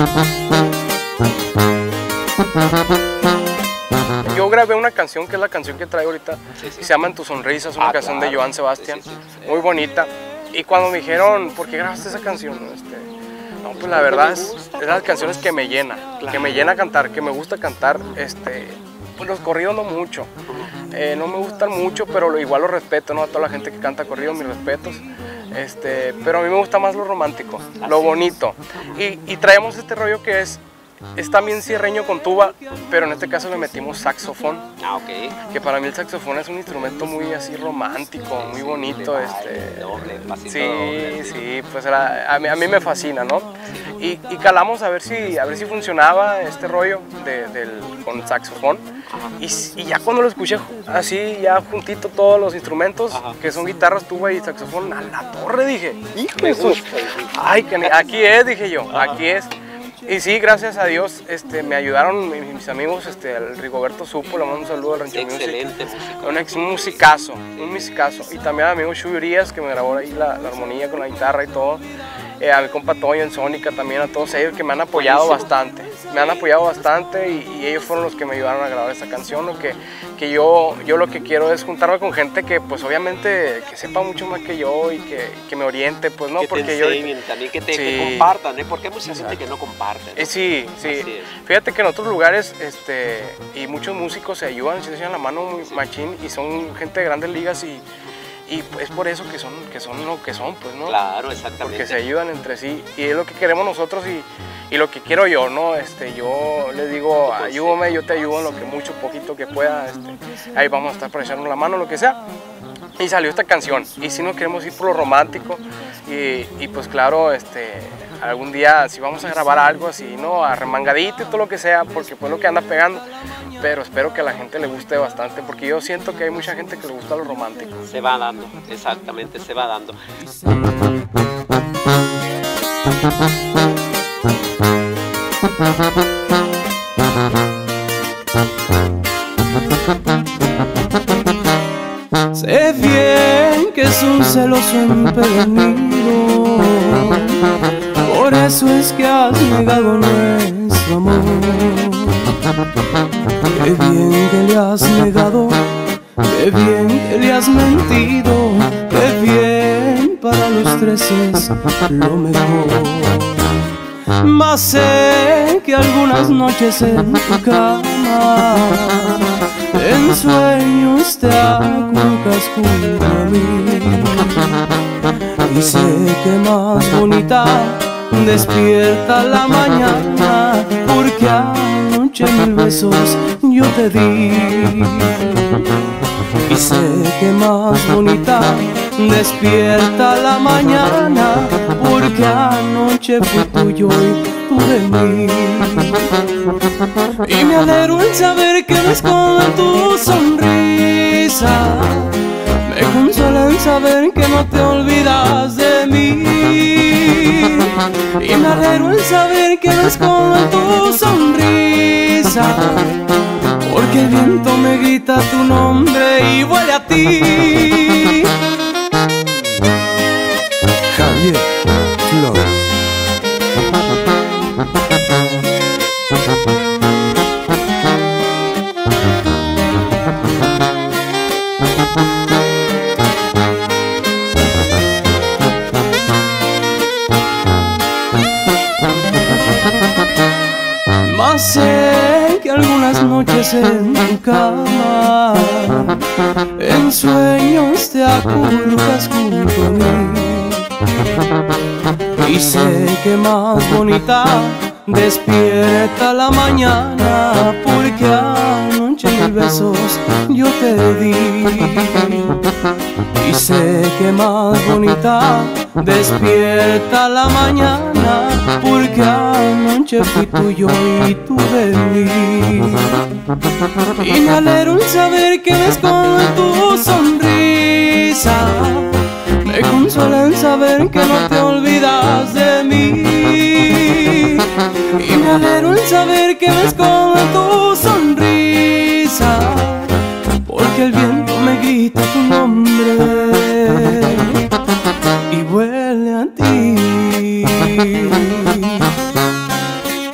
Yo grabé una canción que es la canción que traigo ahorita, se llama En tu sonrisa, es una canción de Joan Sebastián, muy bonita. Y cuando me dijeron, ¿por qué grabaste esa canción? No, pues la verdad es las canciones que me llena cantar, que me gusta cantar. Pues los corridos no mucho, no me gustan mucho, pero igual los respeto, ¿no? A toda la gente que canta corridos, mis respetos. Pero a mí me gusta más lo romántico, lo bonito. Y traemos este rollo que es también cierreño con tuba, pero en este caso le metimos saxofón. Ah, ok. Que para mí el saxofón es un instrumento muy así romántico, muy bonito. Sí, pues a mí me fascina, ¿no? Y calamos a ver si funcionaba este rollo con saxofón. Y ya cuando lo escuché así, ya juntito todos los instrumentos, que son guitarras, tuba y saxofón, a la torre dije, hijo de eso. Ay, aquí es, dije yo, aquí es. Y sí, gracias a Dios me ayudaron mis amigos, el Rigoberto Supo, le mando un saludo al Rancho Music. Excelente músico. Un musicazo. Y también a mi amigo Chuy Urias, que me grabó ahí la armonía con la guitarra y todo. A mi compa Toño en Sónica, también a todos ellos que me han apoyado bastante. Me han apoyado bastante y ellos fueron los que me ayudaron a grabar esta canción. ¿No? Que yo lo que quiero es juntarme con gente que pues obviamente que sepa mucho más que yo y que me oriente, pues no, que porque te enseñen, también que que compartan, porque hay mucha gente que no comparte, ¿no? Sí. Fíjate que en otros lugares y muchos músicos se ayudan, se echan la mano muy machín y son gente de grandes ligas y es por eso que son lo que son, pues, ¿no? Claro, exactamente. Porque se ayudan entre sí y es lo que queremos nosotros y lo que quiero yo, ¿no? Yo les digo, ayúdame, yo te ayudo en lo que mucho, poquito que pueda, ahí vamos a estar para echarnos la mano, lo que sea. Y salió esta canción, y si no queremos ir por lo romántico, y pues claro, algún día si vamos a grabar algo así, ¿no? Arremangadito y todo lo que sea, porque pues lo que anda pegando, pero espero que a la gente le guste bastante, porque yo siento que hay mucha gente que le gusta lo romántico. Se va dando, exactamente, se va dando. Sé bien que es un celoso empedernido, por eso es que has negado nuestro amor. Qué bien que le has negado, qué bien que le has mentido, qué bien, para los tres es lo mejor. Mas sé que algunas noches en tu cama, en sueños te acurrucas junto a mí, y sé que más bonita despierta la mañana, porque anoche 1000 besos yo te di. Y sé que más bonita despierta la mañana, porque anoche fui tuyo y tú de mí. Y me alegro en saber que me esconde tu sonrisa, me consuela en saber que no te olvidas de mí. Y me alegro en saber que me esconde tu sonrisa, porque el viento me grita tu nombre y huele a ti. Javier Flores. Mas sé que algunas noches en tu cama, en sueños te acurrucas junto a mí. Y sé que más bonita despierta la mañana, porque anoche 1000 besos yo te di. Y sé que más bonita despierta la mañana, porque anoche fui tuyo y tú de mí. Y me alegro en saber que me esconde tu sonrisa, me consuela en saber que no te olvidas de mí. Y me alegro en saber que me esconde tu sonrisa, porque el viento me grita tu nombre y huele a ti.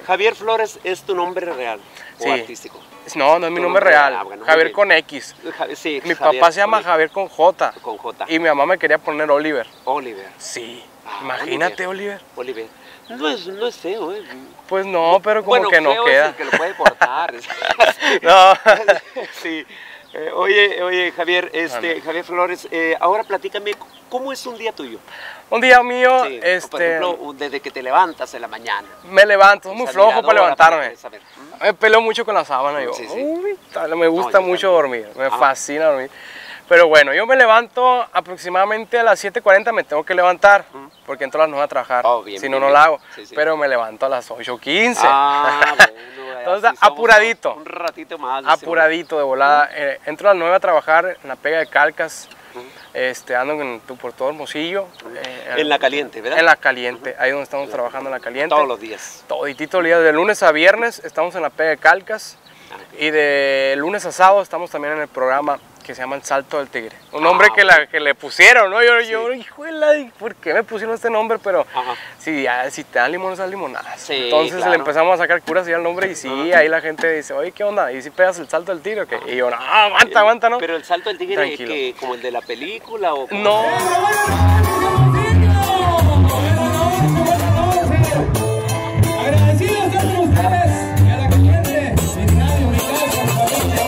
Javier Flores es tu nombre real o Sí. artístico. No, no es mi Tu nombre nombre real. real, bueno, muy Javier bien. con X. Sí, Mi Javier papá se llama Oliver. Javier con J. Con J. Y mi mamá me quería poner Oliver. Oliver. Sí. Ah, Imagínate, Oliver. Oliver. No es feo, ¿eh? Pues no, pero como Bueno, que no feo queda. es el que lo puede cortar. No. Sí. Oye, Javier, Javier Flores, ahora platícame, ¿cómo es un día tuyo? Un día mío, Sí, por ejemplo, desde que te levantas en la mañana. me levanto, muy flojo para levantarme. Saber. Me peleo mucho con la sábana, yo. Sí, sí. Uy, me gusta No, yo mucho también. dormir, me Ajá. fascina dormir. Pero bueno, yo me levanto aproximadamente a las 7:40, me tengo que levantar, porque entro a las 9 a trabajar, Oh, bien, si no, bien, no bien. la hago. Sí, sí. Pero me levanto a las 8:15. Ah, bueno. Entonces, así somos apuradito. Un ratito más. decimos. Apuradito de volada. Entro a las 9 a trabajar en la pega de Calcas, ando por todo Hermosillo. En la caliente, ¿verdad? En la caliente, ahí donde estamos trabajando en la caliente. Todos los días. Toditito el día, de lunes a viernes estamos en la pega de Calcas. Y de lunes a sábado estamos también en el programa que se llama El Salto del Tigre. Un nombre que le pusieron, ¿no? Yo, híjole, ¿por qué me pusieron este nombre? Pero si te dan limones, dan limonadas. Sí, Entonces claro. le empezamos a sacar curas y el nombre y sí, ahí la gente dice, oye, ¿qué onda? ¿Y si pegas el salto del tigre o qué? Y yo, no, aguanta, ¿no? Pero el salto del tigre es Tranquilo. que como el de la película o como- No. Agradecidos a todos ustedes y a la caliente. Estadio Unidad con familia.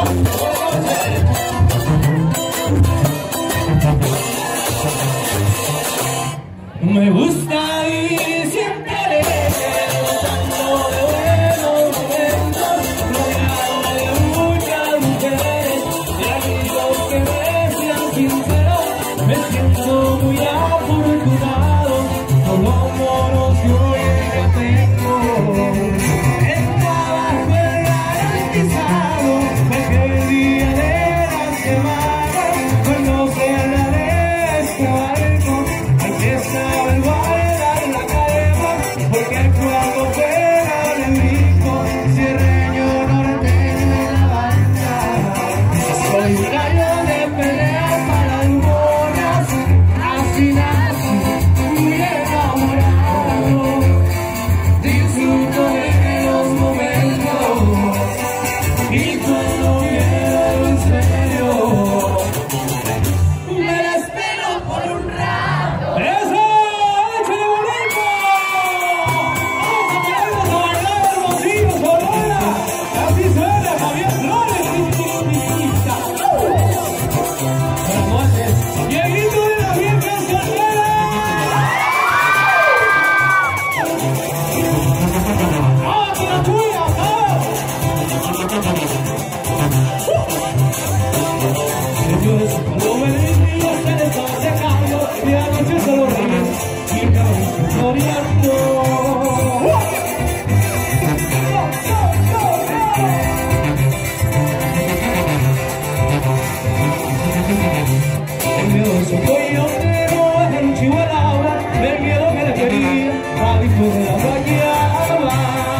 Me gusta vivir siempre alegre, gozando de buenos momentos, rodeado de muchas mujeres, de amigos que me sean sinceros. Me siento muy afortunado por los moros que hoy ya tengo. El trabajo es garantizado, cualquier día de la semana, cuando sea la de este barco, hay que saber bailar la calma, porque cuando pega el brinco, cierreño norteño en la banda. Soy un gallo de pelea para las moras, así nací, muy enamorado, disfruto de los momentos, y cuando quiero en serio, me la espero por un rato. ¡Eso! ¡Échale bonito! ¡Vamos a bailar Hermosillo, Sonora! Así suena Javier Flores, chiquitita. Buenas noches. Dieguito de la vieja soltera. ¡Vamos con la tuya! Señores, cuando me dije se les estaba dejando, y a la noche solo ríen, y me voy floreando. El miedoso coyotero es el chivo de Laura, del miedo que le quería, Javi fue de la guayaba.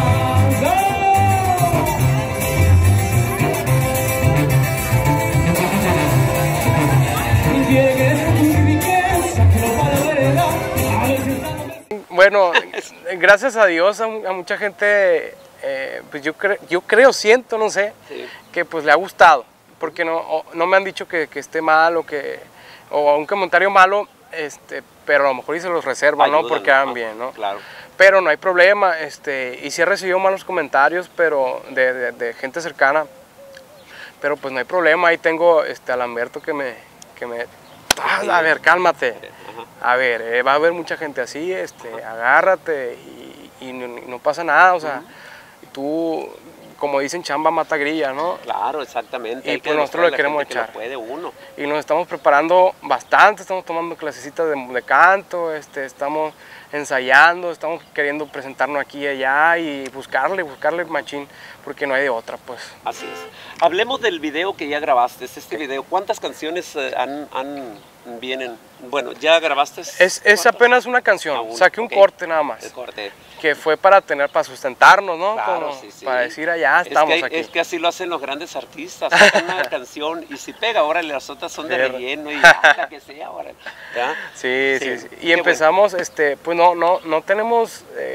Bueno, gracias a Dios, a mucha gente, pues yo creo, siento, no sé, Sí. que pues le ha gustado, porque no me han dicho que esté mal o un comentario malo, pero a lo mejor y se los reservan, ¿no? Ayudan, Porque hagan bien, ¿no? Claro. Pero no hay problema, y sí he recibido malos comentarios, pero de gente cercana, pero pues no hay problema. Ahí tengo a Lamberto que me a ver, cálmate, a ver, va a haber mucha gente así, agárrate y no pasa nada, o sea, tú, como dicen, chamba mata grilla, ¿no? Claro, exactamente. Y Hay que pues nosotros le demostrarle a la queremos gente que lo echar. puede uno. Y nos estamos preparando bastante, estamos tomando clasecitas de canto, estamos ensayando, estamos queriendo presentarnos aquí y allá y buscarle machín, porque no hay de otra, pues. Así es. Hablemos del video que ya grabaste. Este video, ¿cuántas canciones vienen? Bueno, ¿ya grabaste? Es apenas una canción, saqué un corte nada más. El corte. Que fue para sustentarnos, ¿no? Claro, Como sí, sí. para decir, allá estamos aquí. Es que así lo hacen los grandes artistas, sacan una canción y si pega, ahora las otras son de relleno y la que sea, ahora. ¿Ya? Sí. Y empezamos, pues no tenemos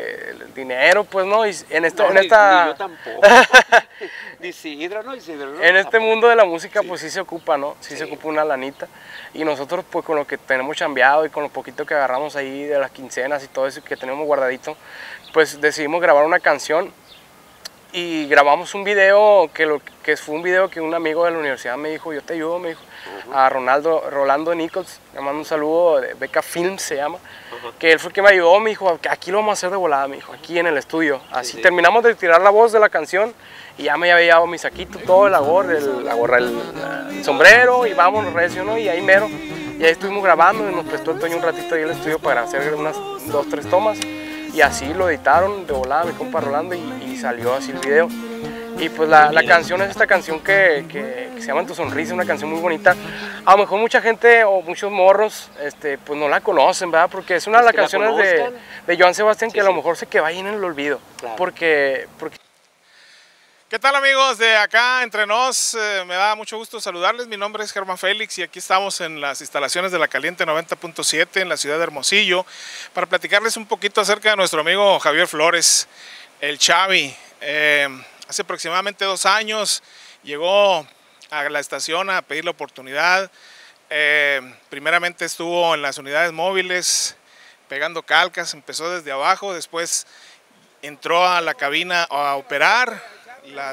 dinero, pues, ¿no? Y en, No, en esta... ni yo tampoco. Ni Isidro, no, Isidro. No, en este tampoco. mundo de la música, Sí. pues sí se ocupa, ¿no? Sí, Sí. se ocupa una lanita. Y nosotros, pues con lo que tenemos chambeado y con lo poquito que agarramos ahí de las quincenas y todo eso que tenemos guardadito, pues decidimos grabar una canción. Y grabamos un video que fue un video que un amigo de la universidad me dijo, yo te ayudo, me dijo, a Rolando Nichols, le mando un saludo, de Beca Films se llama, que él fue el que me ayudó, me dijo, aquí lo vamos a hacer de volada, me dijo, aquí en el estudio. Así Sí. terminamos de tirar la voz de la canción y ya me había llevado mi saquito, todo, la gorra, el sombrero y vámonos recio, ¿no? Y ahí mero, y ahí estuvimos grabando y nos prestó el Toño un ratito ahí el estudio para hacer unas 2, 3 tomas. Y así lo editaron de volada mi compa Rolando y salió así el video. Y pues la canción es esta canción que se llama Tu Sonrisa, una canción muy bonita. A lo mejor mucha gente o muchos morros pues no la conocen, ¿verdad? Porque es una de las canciones de Joan Sebastián que a lo mejor se queda ahí en el olvido. Claro. Porque ¿Qué tal, amigos de acá entre nos? Me da mucho gusto saludarles. Mi nombre es Germán Félix y aquí estamos en las instalaciones de La Caliente 90.7 en la ciudad de Hermosillo para platicarles un poquito acerca de nuestro amigo Javier Flores, el Chavi. Hace aproximadamente 2 años llegó a la estación a pedir la oportunidad. Primeramente estuvo en las unidades móviles pegando calcas, empezó desde abajo, después entró a la cabina a operar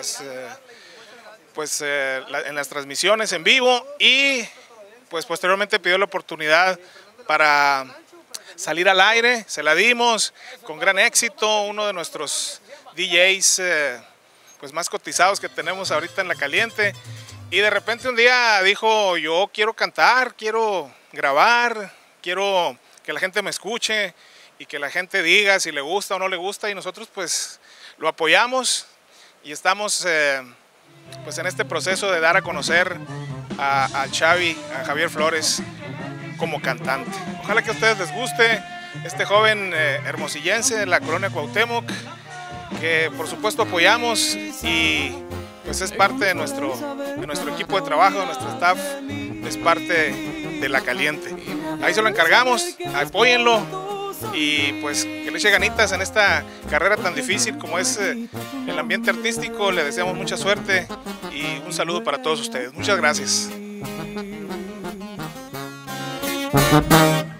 en las transmisiones en vivo y pues posteriormente pidió la oportunidad para salir al aire. Se la dimos con gran éxito, uno de nuestros DJs pues más cotizados que tenemos ahorita en La Caliente, y de repente un día dijo, yo quiero cantar, quiero grabar, quiero que la gente me escuche y que la gente diga si le gusta o no le gusta, y nosotros pues lo apoyamos. Y estamos pues en este proceso de dar a conocer al Chavi, a Javier Flores, como cantante. Ojalá que a ustedes les guste este joven hermosillense de la colonia Cuauhtémoc, que por supuesto apoyamos y pues es parte de nuestro equipo de trabajo, de nuestro staff, es parte de La Caliente. Ahí se lo encargamos, apóyenlo. Y pues que le eche ganitas en esta carrera tan difícil como es el ambiente artístico. Le deseamos mucha suerte y un saludo para todos ustedes. Muchas gracias.